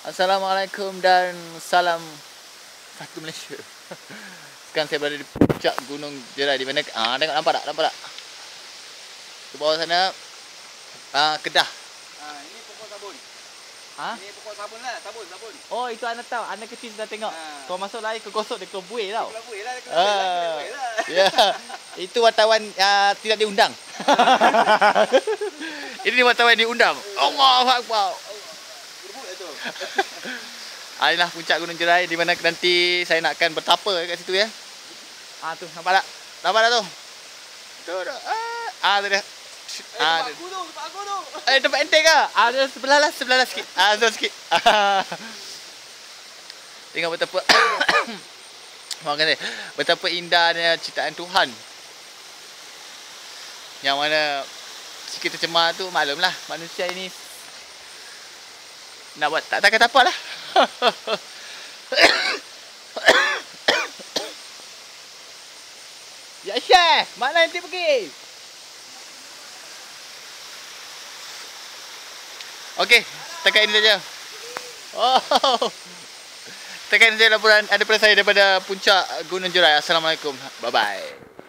Assalamualaikum dan salam satu Malaysia. Sekarang saya berada di puncak Gunung Jerai di mana tengok nampak tak? Nampak tak? Ke bawah sana Kedah. Ini pokok sabun. Ha? Ini pokok sabun lah, sabun. Oh, itu anak tahu. Anak kecil sudah tengok. Kau masuk lari kau gosok dia kau buih tau. Kelabuih lah. Ya. Itu wartawan tidak diundang. Ini wartawan diundang. Allahu Akbar. Berbuk lah tu. Inilah puncak Gunung Jerai di mana nanti saya nak akan bertapa kat situ ya. Tu nampak tak? Nampak tak tu? Tu tu. Tu dia. Tempat aku tu. Tempat enteng ke? Dia sebelah lah sikit. Sebelah sikit. Tengok betapa orang kata betapa indahnya ciptaan Tuhan. Yang mana jika tercemar tu maklumlah manusia ini nak buat tak kata apa lah. Ya Chef, mana nanti pergi? Okey, setakat ini saja. Setakat ini saja laporan ada daripada puncak Gunung Jerai. Assalamualaikum. Bye bye.